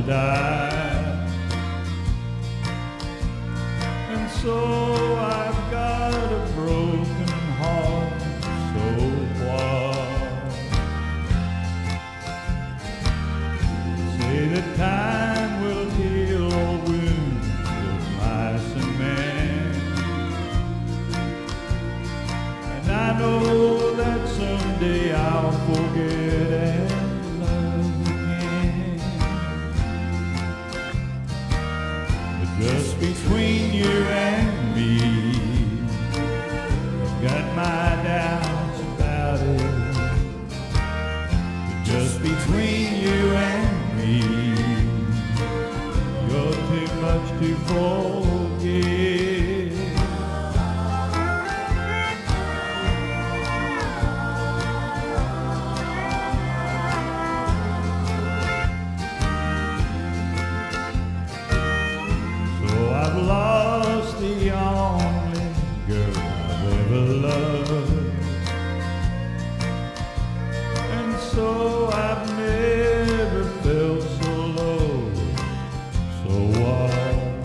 die. And so I've got a broken heart, so what? Say that time will heal all wounds of mice and men, and I know that someday I'll forget and love again. But just between you and me, I've got my doubts about it. But just between you and me, you're too much to forget. I've lost the only girl I've ever loved, and so I've never felt so low. So what?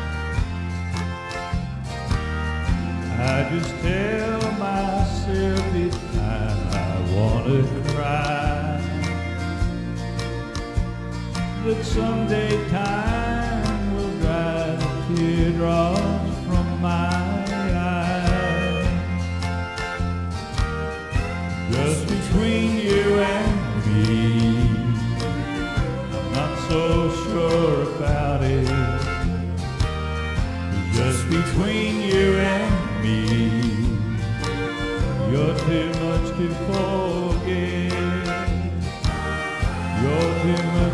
I just tell myself each time I wanna cry that someday time will dry the teardrops from my eyes. Just between you and me, I'm not so sure about it. Just between you and me, you're too much to forget. You're too much